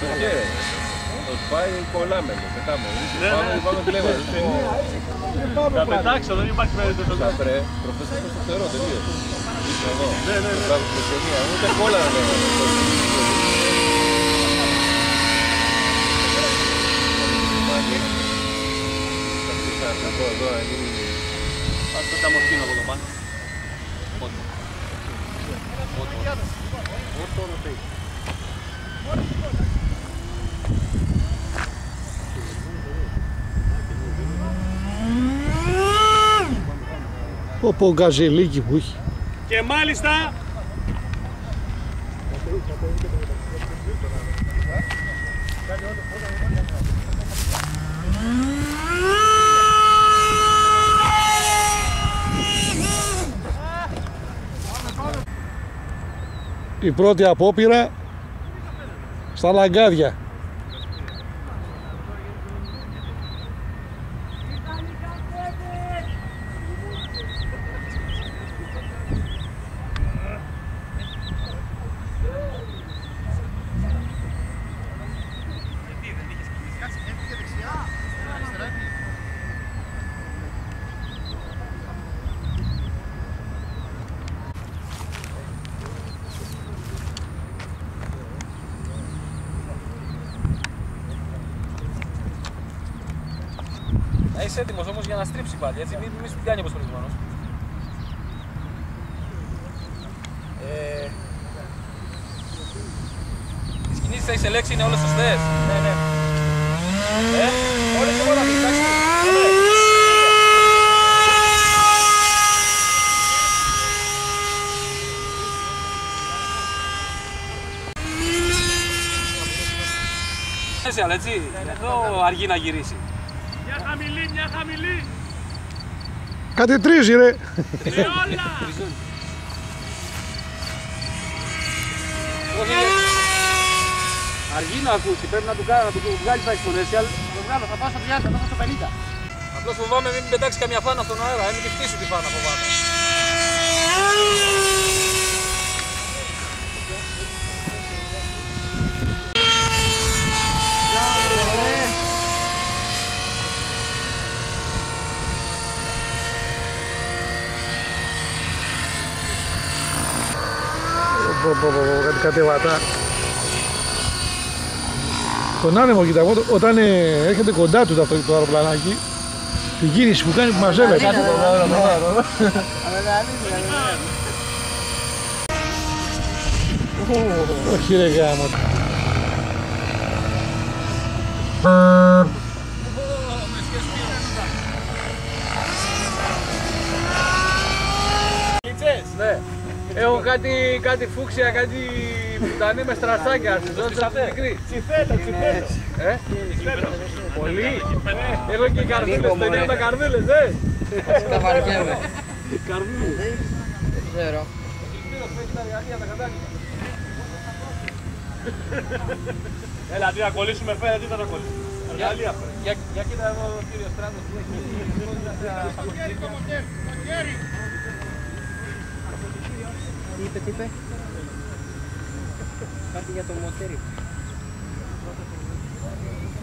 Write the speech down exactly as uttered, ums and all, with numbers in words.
στο χέρι. Το σπάει κολλάμενο, πετάμενο. Πάμε κλέβα. Θα πετάξω, δεν υπάρχει περίπτωση. Θα πρέ, προχθές ήταν στο φτερό, τελείως. Εδώ, στην ταινία, ούτε κόλλα να λέγαμε. Εδώ, εδώ, ας το ταμορφίνω από το πάνω. Πότο. Πότο. Πότο ρωτέει. Πω πω γκαζελίκι που έχει. Και μάλιστα η πρώτη απόπειρα στα λαγκάδια. Να είσαι έτοιμος όμως για να στρίψει πάλι, έτσι, μην, μην σου πιάνει όπως προηγουμένως. Ε, τις κινήσεις θα εισελέξει, είναι όλες σωστές. Ναι, ναι. Ε, όλες εγώ να πεις, εντάξει. Έτσι, αλλά έτσι, εδώ αργεί να γυρίσει. Μια χαμηλή, μια χαμηλή. Κάτι τρίζει ρε. Όλα. Αργεί να ακούσει, πρέπει να του, να του βγάλει τα exponential. Θα το βγάλω, θα πάω στο τριάντα, θα πάω στο πενήντα. Απλώς φοβάμαι μην πετάξει καμιά φάνα στον αέρα, μην τη χτίσει τη φάνα φοβάμαι. Κάτι κατεβατά. Τον άνεμο κοίτα, όταν έρχεται κοντά του το αεροπλανάκι, την κίνηση που κάνει που μαζεύεται. Όχι ρε γάμο. Ναι. Έχω κάτι, κάτι φούξια, κάτι πουτανί με στρασάκια, στις δώσεις αυτή μικρή. Τσιφέλο, τσιφέλο. Ε, πολύ. Έχω και καρδούλες, ταινία με καρδούλες, ε. Τα βαριέμαι. Καρδούλες. Δεν ξέρω. Έλα, αντί να κολλήσουμε φέρα, τι θα το κολλήσουμε. Εργαλεία φέρα. Για κοίτα εδώ ο κύριος Στράτος που έχει. Τι είπε, τι είπε. Κάτι για το μοτέρι.